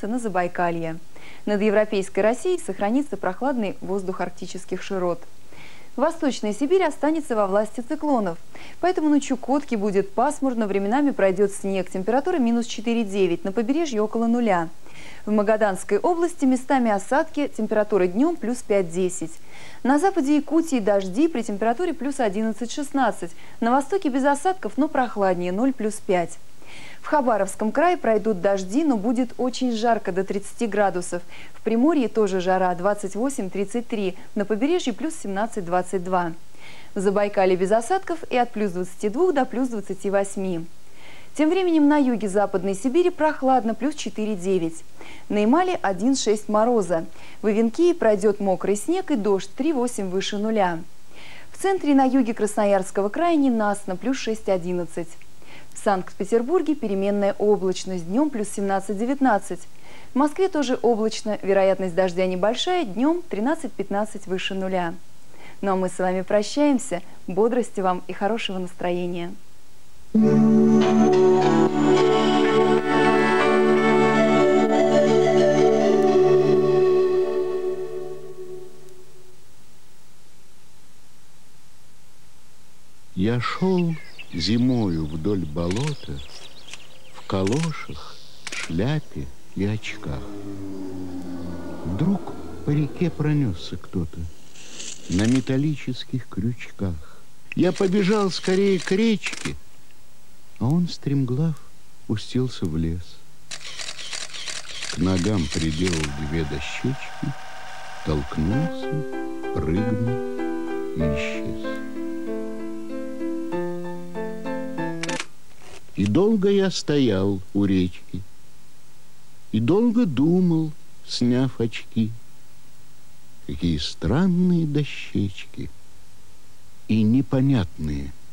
переместится на Забайкалье. Над Европейской Россией сохранится прохладный воздух арктических широт. Восточная Сибирь останется во власти циклонов, поэтому на Чукотке будет пасмурно, временами пройдет снег, температура минус 4,9, на побережье около нуля. В Магаданской области местами осадки, температура днем плюс 5-10. На западе Якутии дожди при температуре плюс 11-16, на востоке без осадков, но прохладнее 0 плюс 5. В Хабаровском крае пройдут дожди, но будет очень жарко до 30 градусов. В Приморье тоже жара 28-33, на побережье плюс 17-22. В Забайкалье без осадков и от плюс 22 до плюс 28. Тем временем на юге Западной Сибири прохладно, плюс 4,9. На Ямале 1,6 мороза. В Ивенкии пройдет мокрый снег и дождь 3,8 выше нуля. В центре и на юге Красноярского края ненастно, плюс 6,11. В Санкт-Петербурге переменная облачность, днем плюс 17-19. В Москве тоже облачно, вероятность дождя небольшая, днем 13-15 выше нуля. Ну а мы с вами прощаемся. Бодрости вам и хорошего настроения. Я шел зимою вдоль болота в калошах, шляпе и очках. Вдруг по реке пронесся кто-то на металлических крючках. Я побежал скорее к речке, а он, стремглав, пустился в лес. К ногам приделал 2 дощечки, толкнулся, прыгнул и исчез. И долго я стоял у речки, и долго думал, сняв очки, какие странные дощечки и непонятные